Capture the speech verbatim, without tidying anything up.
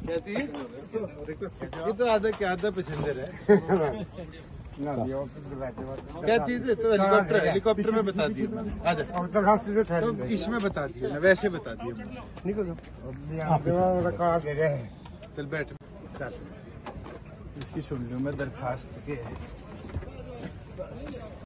क्या थी? ये तो आधा क्या आधा पैसेंजर है। क्या चीज है? तो हेलीकॉप्टर हेलीकॉप्टर में बता दिए। आधा तो इसमें बता दिए ना, वैसे बता दिए। निकलो चल बैठ। इसकी सुन लो मैं दरखास्त के